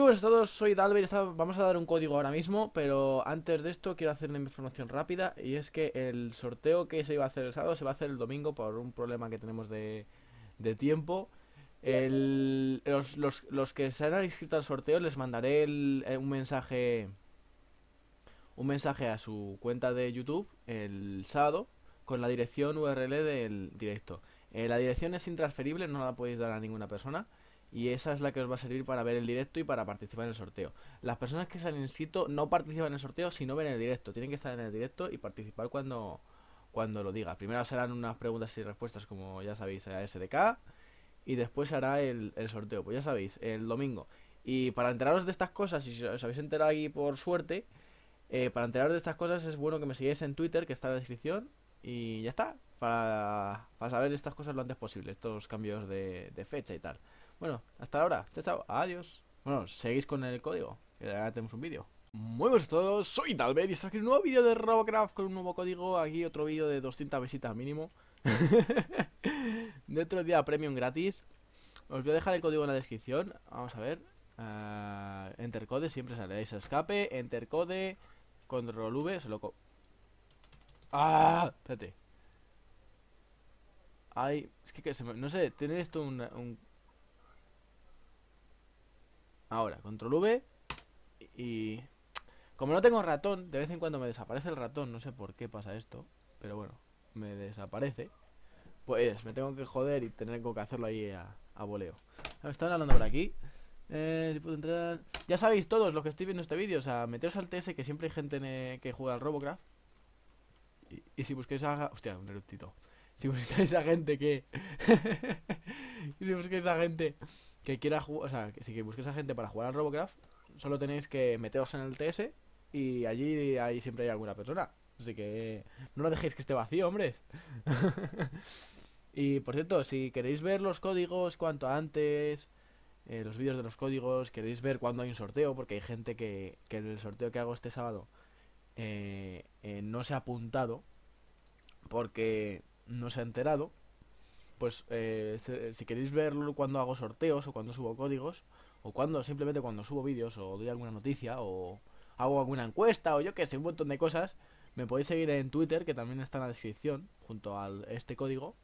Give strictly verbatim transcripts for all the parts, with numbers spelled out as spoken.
buenas a todos, soy Dalber. Vamos a dar un código ahora mismo, pero antes de esto quiero hacer una información rápida. Y es que el sorteo que se iba a hacer el sábado se va a hacer el domingo por un problema que tenemos de, de tiempo. El- los, los- los que se han inscrito al sorteo les mandaré el- eh, un mensaje un mensaje a su cuenta de YouTube el sábado con la dirección U R L del directo. Eh, la dirección es intransferible, no la podéis dar a ninguna persona. Y esa es la que os va a servir para ver el directo y para participar en el sorteo. Las personas que se han inscrito no participan en el sorteo si no ven el directo. Tienen que estar en el directo y participar cuando, cuando lo diga. Primero serán unas preguntas y respuestas, como ya sabéis, a S D K. Y después hará el, el sorteo. Pues ya sabéis, el domingo. Y para enteraros de estas cosas, si os habéis enterado aquí por suerte, eh, para enteraros de estas cosas es bueno que me sigáis en Twitter, que está en la descripción. Y ya está. Para, para saber estas cosas lo antes posible. Estos cambios de, de fecha y tal. Bueno, hasta ahora. Chao, chao. Adiós. Bueno, seguís con el código, que ahora tenemos un vídeo. Muy buenos a todos, soy Dalber y estoy aquí en un nuevo vídeo de Robocraft con un nuevo código. Aquí otro vídeo de doscientas visitas mínimo. De otro día premium gratis. Os voy a dejar el código en la descripción. Vamos a ver. Uh, Entercode, siempre sale. Ahí se escape, Entercode, Control V, se lo co... ¡Ah! Espérate. Ay, es que, que se me... no sé, tiene esto un, un... Ahora, Control V y... Como no tengo ratón, de vez en cuando me desaparece el ratón. No sé por qué pasa esto, pero bueno, me desaparece. Pues me tengo que joder y tener que hacerlo ahí a, a voleo. Me están hablando por aquí. Eh, si puedo entrar... Ya sabéis todos los que estoy viendo este vídeo. O sea, meteos al T S, que siempre hay gente en, que juega al Robocraft. Y, y si busquéis a... Hostia, un eruptito. Si buscáis a gente que... y si busquéis a gente que quiera jugar... O sea, que si busquéis a gente para jugar al Robocraft, solo tenéis que meteros en el T S. Y allí hay, siempre hay alguna persona. Así que no lo dejéis que esté vacío, hombres. Y por cierto, si queréis ver los códigos cuanto antes, eh, los vídeos de los códigos, queréis ver cuando hay un sorteo, porque hay gente que, que en el sorteo que hago este sábado eh, eh, no se ha apuntado porque no se ha enterado. Pues eh, se- si queréis verlo cuando hago sorteos o cuando subo códigos, o cuando simplemente cuando subo vídeos o doy alguna noticia o hago alguna encuesta o yo que sé, un montón de cosas, me podéis seguir en Twitter, que también está en la descripción, junto a este código.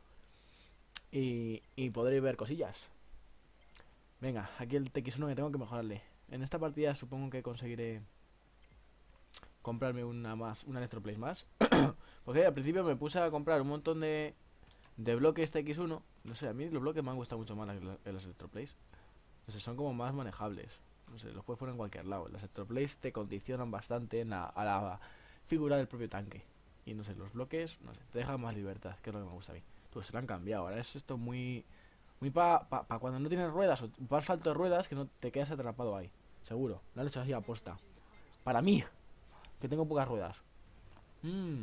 Y, y podréis ver cosillas. Venga, aquí el T X uno que tengo que mejorarle. En esta partida supongo que conseguiré comprarme una más, una Electroplate más. Porque al principio me puse a comprar un montón de, de bloques T X uno. No sé, a mí los bloques me han gustado mucho más que los Electroplates. No sé, son como más manejables. No sé, los puedes poner en cualquier lado. Las Electroplates te condicionan bastante en la, a la figura del propio tanque. Y no sé, los bloques, no sé, te dejan más libertad, que es lo que me gusta a mí. Pues se lo han cambiado, ahora es esto muy... Muy para pa, pa cuando no tienes ruedas o para falta de ruedas, que no te quedas atrapado ahí. Seguro, lo han hecho así a posta. Para mí, que tengo pocas ruedas. Mmm,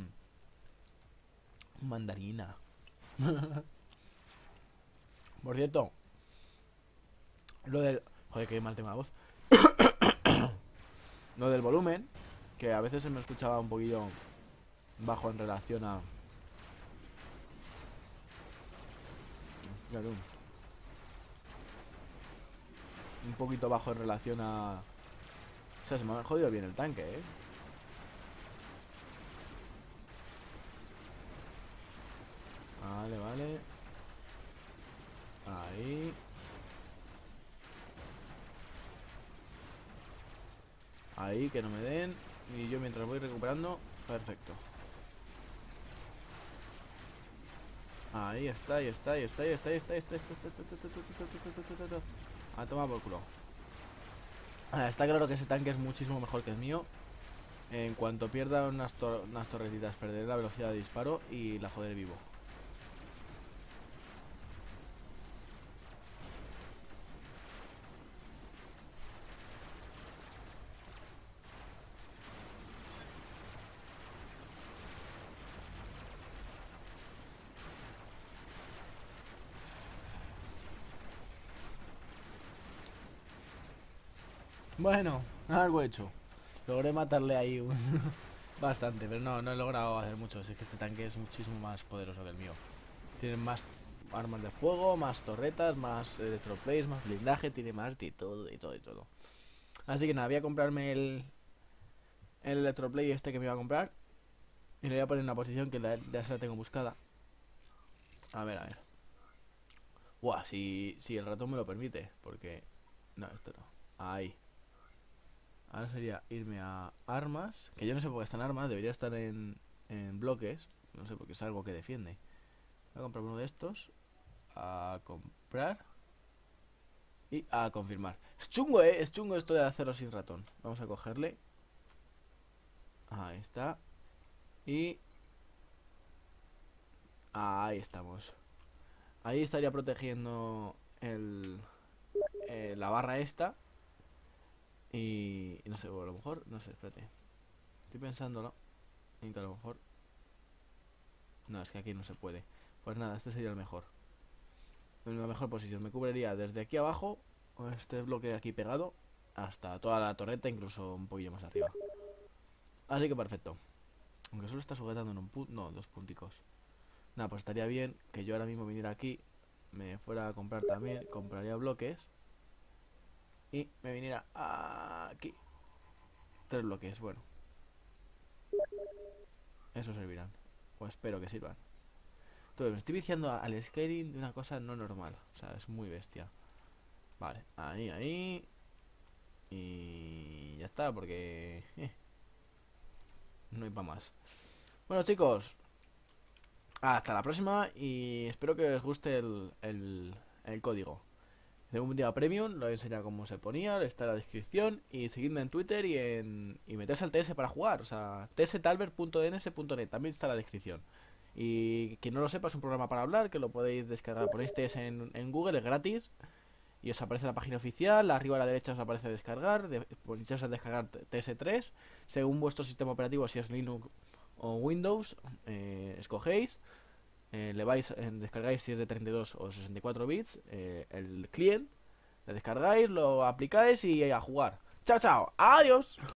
mandarina. Por cierto, lo del... Joder, que mal tengo la voz. Lo del volumen, que a veces se me escuchaba un poquillo bajo en relación a... Claro, un poquito bajo en relación a... O sea, se me ha jodido bien el tanque, ¿eh? Vale, vale. Ahí. Ahí, que no me den. Y yo mientras voy recuperando. Perfecto. Ahí está, ahí está, ahí está, ahí está, ahí está, ahí está, ahí está. A tomar por culo. Está claro que ese tanque es muchísimo mejor que el mío. En cuanto pierda unas, tor unas torretitas, perderé la velocidad de disparo y la joderé vivo. Bueno, algo hecho. Logré matarle ahí un bastante, pero no, no he logrado hacer mucho. Es que este tanque es muchísimo más poderoso que el mío. Tiene más armas de fuego, más torretas, más electroplates, más blindaje, tiene más de todo, y todo, y todo. Así que nada, voy a comprarme el, el Electroplay este que me iba a comprar. Y le voy a poner en una posición que la, ya se la tengo buscada. A ver, a ver. Buah, si, si el ratón me lo permite. Porque... No, esto no. Ahí. Ahora sería irme a armas. Que yo no sé por qué están armas. Debería estar en, en bloques. No sé porque es algo que defiende. Voy a comprar uno de estos. A comprar. Y a confirmar. Es chungo, eh. Es chungo esto de hacerlo sin ratón. Vamos a cogerle. Ahí está. Y... Ahí estamos. Ahí estaría protegiendo el, eh, la barra esta. Y, y no sé, o a lo mejor, no sé, espérate. Estoy pensándolo. Y que a lo mejor... No, es que aquí no se puede. Pues nada, este sería el mejor. En la mejor posición. Me cubriría desde aquí abajo, con este bloque de aquí pegado, hasta toda la torreta, incluso un poquillo más arriba. Así que perfecto. Aunque solo está sujetando en un punto... No, dos punticos. Nada, pues estaría bien que yo ahora mismo viniera aquí, me fuera a comprar también, compraría bloques y me viniera aquí. Tres bloques, bueno. Eso servirán. O espero que sirvan. Entonces me estoy viciando al scaling de una cosa no normal. O sea, es muy bestia. Vale, ahí, ahí. Y ya está, porque... eh, no hay para más. Bueno, chicos. Hasta la próxima y espero que os guste el, el, el código. Tengo un día premium, lo he enseñado cómo se ponía, está en la descripción. Y seguidme en Twitter y en y meterse al T S para jugar. O sea, t s talbert punto d n s punto net, también está en la descripción. Y quien no lo sepa, es un programa para hablar que lo podéis descargar. Ponéis T S en, en Google, es gratis. Y os aparece la página oficial, arriba a la derecha os aparece descargar. De, ponéis a descargar T S tres. Según vuestro sistema operativo, si es Linux o Windows, eh, escogéis. Eh, le vais, eh, descargáis si es de treinta y dos o sesenta y cuatro bits, eh, el client, le descargáis, lo aplicáis y a jugar. Chao, chao, adiós.